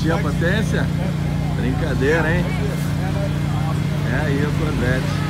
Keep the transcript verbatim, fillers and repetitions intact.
sentir a potência? Brincadeira, hein? É aí o Corvette.